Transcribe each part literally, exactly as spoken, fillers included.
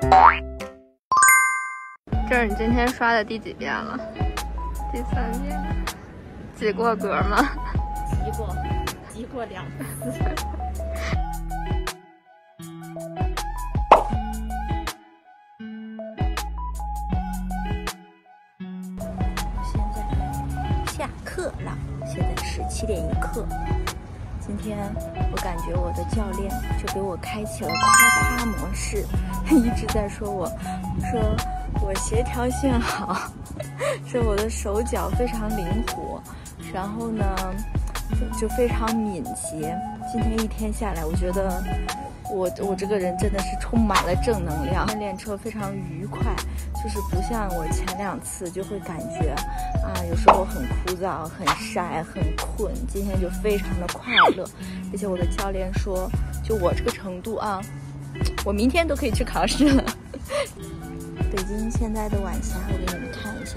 这是你今天刷的第几遍了？第三遍。及过格吗？ 及过，及过两次。现在下课了，现在是七点一刻。今天我感觉我的教练就给我开启了夸夸模式，一直在说我，说我协调性好，说我的手脚非常灵活，然后呢就就非常敏捷。今天一天下来，我觉得我我这个人真的是充满了正能量，练车非常愉快，就是不像我前两次就会感觉啊，有时候很枯燥、很晒、很困。今天就非常的快乐，而且我的教练说，就我这个程度啊，我明天都可以去考试了。北京现在的晚霞，我给你们看一下，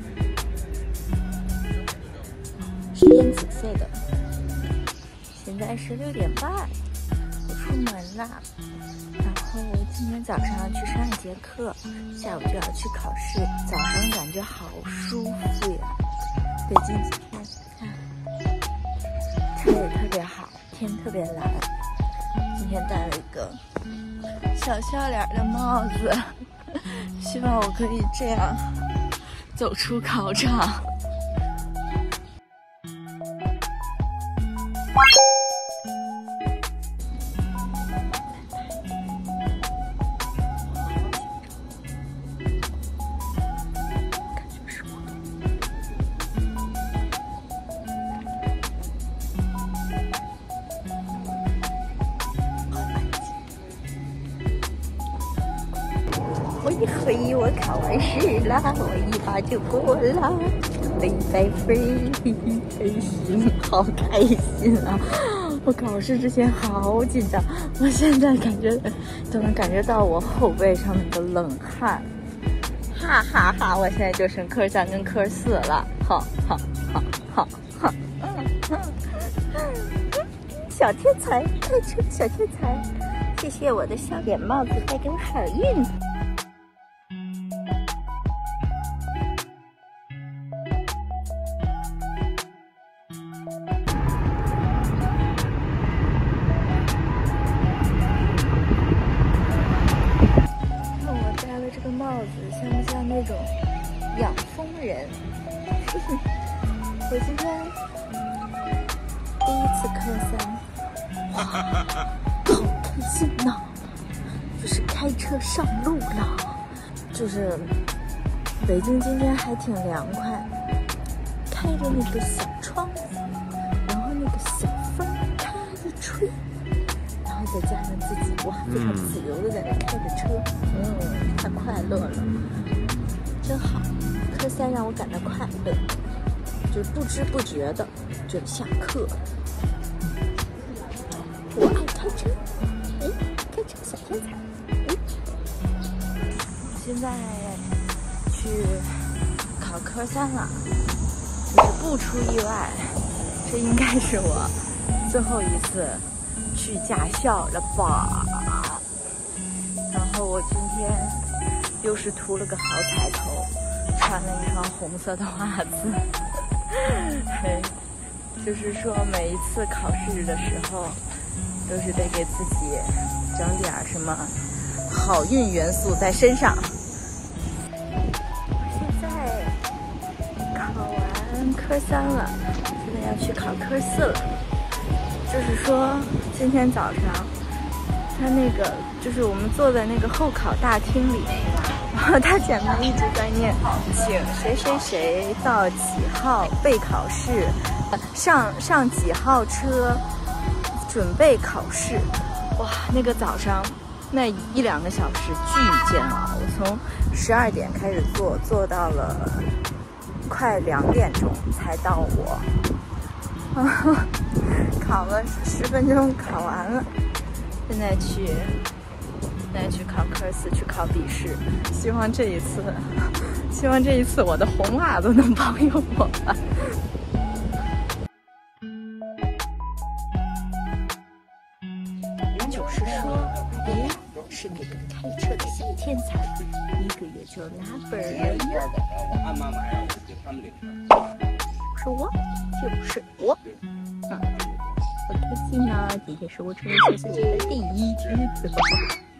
是烟紫色的。现在是六点半，我出门了。然后今天早上去上一节课，下午就要去考试。早上感觉好舒服呀！北京今天看，车也特别好，天特别蓝。今天戴了一个小笑脸的帽子，希望我可以这样走出考场。我一回我考完试了，我一把就过了，飞飞飞，开心，好开心啊！我考试之前好紧张，我现在感觉都能感觉到我后背上面的冷汗，哈哈哈！我现在就剩科三跟科四了，好好好好好，小天才，开车小天才，谢谢我的笑脸帽子带给我好运。帽子像不像那种养蜂人？我今天第一次科三，哇，好开心呐！就是开车上路了，就是北京今天还挺凉快，开着那个小窗子，然后那个小风咔一吹，然后再加上自己哇非常自由的在那开着车，嗯，太快乐了，真好。科三让我感到快乐，就是不知不觉的就下课了。我爱开车，哎，开车小天才，哎。现在去考科三了，就是不出意外，这应该是我最后一次去驾校了吧。然后我今天又是涂了个好彩头，穿了一双红色的袜子。就是说每一次考试的时候都是得给自己整点什么好运元素在身上。现在考完科三了，现在要去考科四了。就是说今天早上他那个就是我们坐在那个候考大厅里，然后他前面一直在念请谁谁谁到几号备考试，上上几号车准备考试。哇，那个早上那一两个小时巨煎熬，我从十二点开始坐，坐到了快两点钟才到我。考了十分钟考完了，现在去现在去考科四，去考笔试。希望这一次希望这一次我的红袜子能保佑我吧。就是说，哎， 是那个开车的小天才，一个月就拿本儿。是我，就不是我。嗯，好开心呢！今天是我成为小姐姐的第一天。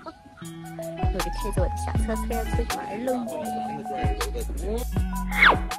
我就开着我的小车车出去玩喽。